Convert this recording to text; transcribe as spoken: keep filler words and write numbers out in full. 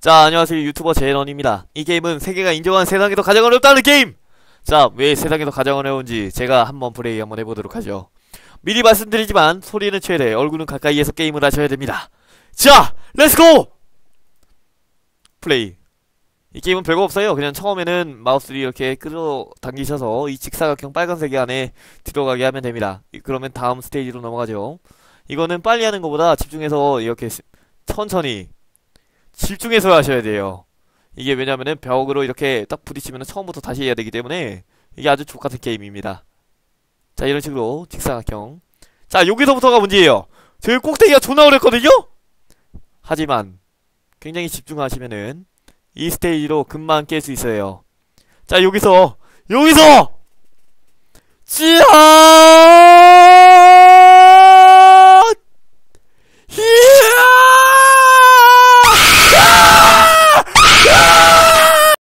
자, 안녕하세요. 유튜버 제런입니다. 이 게임은 세계가 인정한 세상에서 가장 어렵다는 게임! 자, 왜 세상에서 가장 어려운지 제가 한번 플레이 한번 해보도록 하죠. 미리 말씀드리지만 소리는 최대, 얼굴은 가까이에서 게임을 하셔야 됩니다. 자, 렛츠고! 플레이. 이 게임은 별거 없어요. 그냥 처음에는 마우스를 이렇게 끌어당기셔서 이 직사각형 빨간색이 안에 들어가게 하면 됩니다. 그러면 다음 스테이지로 넘어가죠. 이거는 빨리 하는 것보다 집중해서 이렇게 천천히 집중해서 하셔야 돼요. 이게 왜냐면은 벽으로 이렇게 딱 부딪히면 처음부터 다시 해야 되기 때문에 이게 아주 족같은 게임입니다. 자, 이런 식으로 직사각형. 자, 여기서부터가 문제예요. 저기 꼭대기가 존나 어렵거든요? 하지만 굉장히 집중하시면은 이 스테이지로 금방 깰 수 있어요. 자, 여기서 여기서 찌하